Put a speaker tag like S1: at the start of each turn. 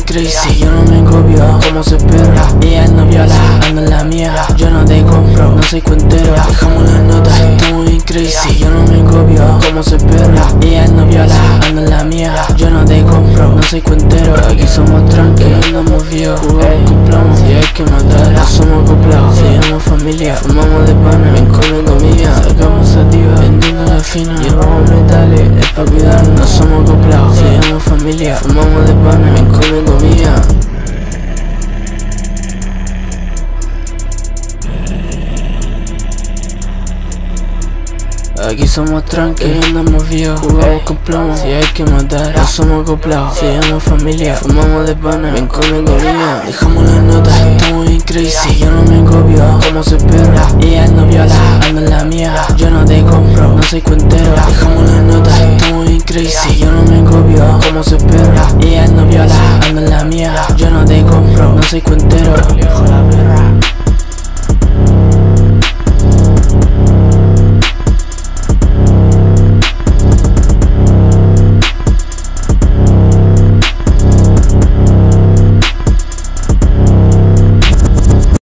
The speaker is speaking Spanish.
S1: crazy. Yo no me copio como se espera. Ella no viola, ando en la mía. Yo no te compro, no soy cuentero. Dejamos las notas, estamos bien crazy. Yo no me copio como se espera. Ella no viola, ando en la mía. Yo no te compro, no soy cuentero. Aquí somos tranquilos, andamos viejos. Jugamos con plomo, si hay que matar. No somos acoplados, seguimos familia. Fumamos de pana, ven come comida. Sacamos sativa, vendiendo la fina. Llevamos metales, es pa' cuidarnos. No somos acoplados, seguimos familia. Fumamos de pana, ven come comida. Aquí somos tranquilos, andamos viejos. Jugamos con plomo, si hay que matar. No somos acoplados, seguimos familia. Fumamos de pana, ven come comida. Dejamos las notas, estamos bien crazy. Yo no me copio como se espera. Ella no viola, ando en la mía. Yo no te compro, no soy cuentero. Dejamos las notas, estamos bien crazy. Yo no me copio como se espera. Ella no viola, ando en la mía. Yo no te compro, no soy cuentero.